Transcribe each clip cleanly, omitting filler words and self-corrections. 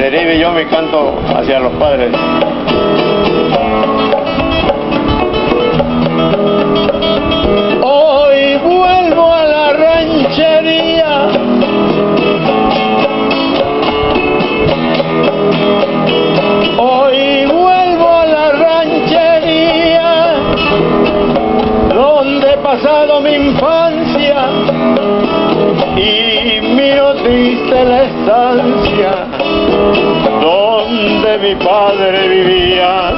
derive yo mi canto hacia los padres. Hoy vuelvo a la ranchería, hoy vuelvo a la ranchería, donde he pasado mi infancia y miro triste la estancia donde mi padre vivía.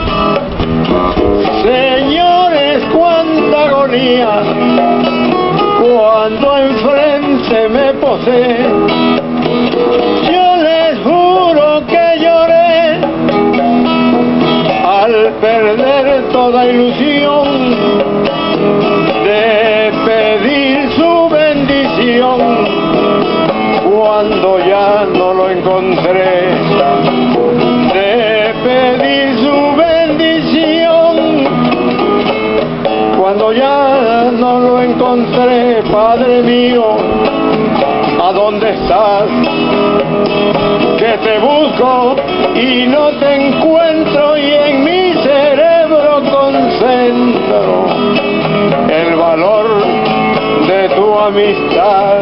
Señores, cuánta agonía cuando enfrente me posee. Yo les juro que lloré al perder toda ilusión de pedir su bendición cuando ya no lo encontré, de pedir su bendición cuando ya no lo encontré. Padre mío, ¿a dónde estás? Que te busco y no te encuentro, y en mi cerebro concentro el valor de tu amistad.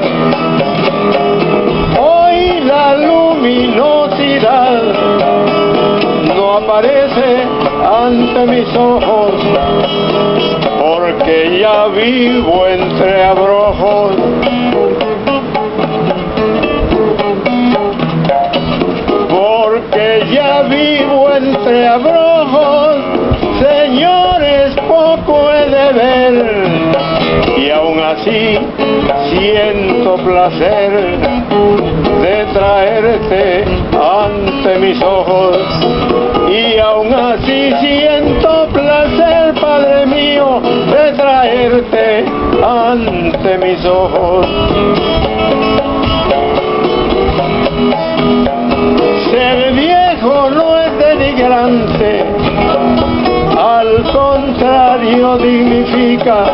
Hoy la luminosidad no aparece ante mis ojos, porque ya vivo entre abrojos. Porque ya vivo entre abrojos, señores, poco he de ver, y aún así siento placer de traerte ante mis ojos, y aún así siento placer, Padre mío, de traerte ante mis ojos. Ser viejo no es denigrante, al contrario dignifica,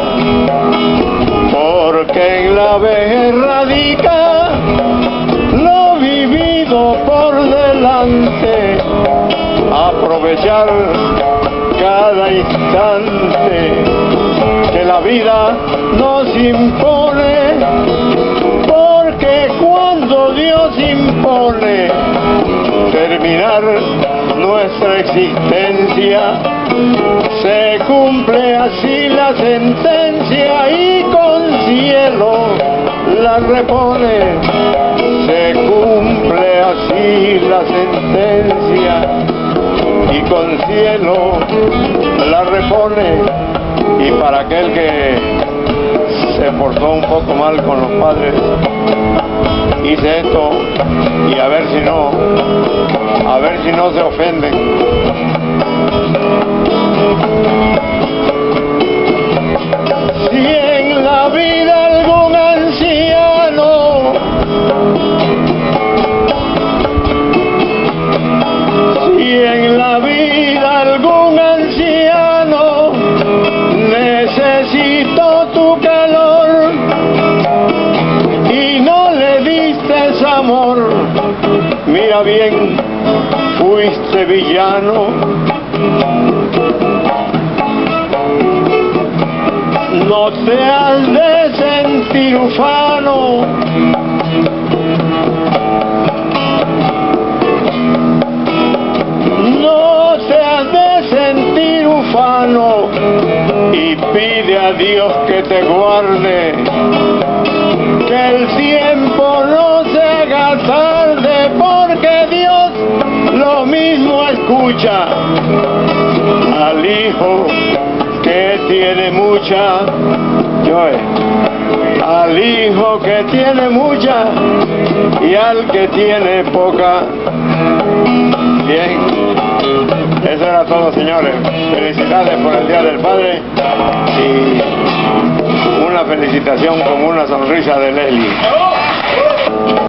porque en la vejez radica lo vivido por delante. Aprovechar cada instante que la vida nos impone, porque cuando Dios impone terminar nuestra existencia, se cumple así la sentencia y con cielo la repone. Se cumple así la sentencia y con cielo la repone. Y para aquel que se portó un poco mal con los padres, hice esto y a ver si no se ofenden. Si en la vida algún anciano necesitó tu calor y no le diste amor, mira bien, fuiste villano. No te has de sentir ufano, no te has de sentir ufano, y pide a Dios que te guarde, que el tiempo no se haga tarde, porque Dios lo mismo escucha al hijo que tiene mucha, al hijo que tiene mucha y al que tiene poca. Bien, eso era todo, señores. Felicidades por el Día del Padre y una felicitación con una sonrisa de Leslie.